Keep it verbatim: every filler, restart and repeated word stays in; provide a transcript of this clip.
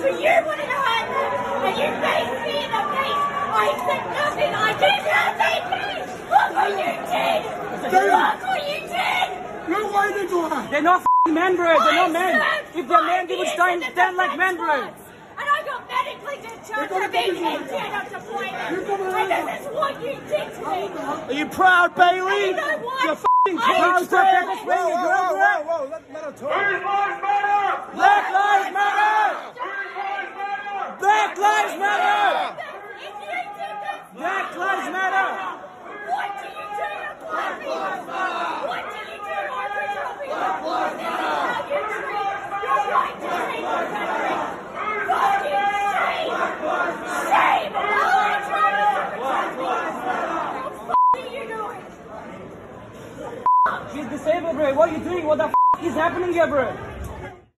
But you want to know how and you faced me in the face. I said nothing. I did nothing. Look what you did. Look what you did. You're waiting to her. They're not f***ing men, bro. They're not men. If they're men, they would stand, stand like men, bro. And I got medically discharged for being injured up to point. And this is what you did to me. Are you proud, Bailey? And you know what? You're f***ing proud. Stop pepper spraying your girl, bro. Whoa, whoa, let, let her talk. Black lives matter! Black lives matter! Black lives matter! If you did this, Black lives matter! what do you do to black people? What do you do to Aboriginal people? This is how you treat your right to treat your country. Fucking shame! Shame! What are you doing? She's disabled, bro. What are you doing? What the f*** is happening here, bro?